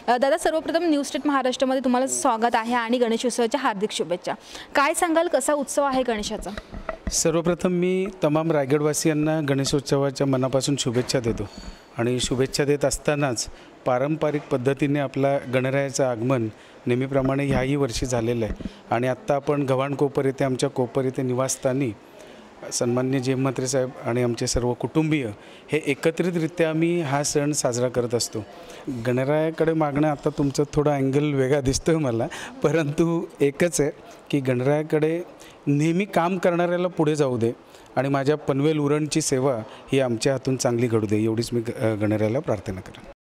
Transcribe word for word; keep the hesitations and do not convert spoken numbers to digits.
दादा, सर्वप्रथम news state महाराष्ट्रामध्ये तुम्हाला स्वागत आहे आणि गणेश उत्सवाच्या हार्दिक शुभेच्छा। काय सांगाल, कसा उत्सव आहे गणेशाचा? सर्वप्रथम मी तमाम रायगडवासियांना गणेश उत्सवाच्या मनापासून शुभेच्छा देतो आणि शुभेच्छा देत असतानाच पारंपरिक पद्धतीने आपला गणरायाचं आगमन नेहमीप्रमाणे ह्याही वर्षी झालेलं आहे आणि आत्ता आपण गव्हाण कोपर येथे आमच्या कोपर येथे निवासस्थानी सन्माननीय जे मंत्री साहेब आणि आमचे सर्व कुटुंबीय हे एकत्रितरित्या आम्ही हा सण साजरा करत असतो। गणरायाकडे मागणं आता तुमचं थोडं अँगल वेगळा दिसतोय मला, परंतु एकच आहे की गणरायाकडे नेहमी काम करणाऱ्याला पुढे जाऊ दे आणि माझ्या पनवेल उरणची सेवा ही आमच्या हातून चांगली घडू दे, एवढीच मी गणरायाला प्रार्थना करेन।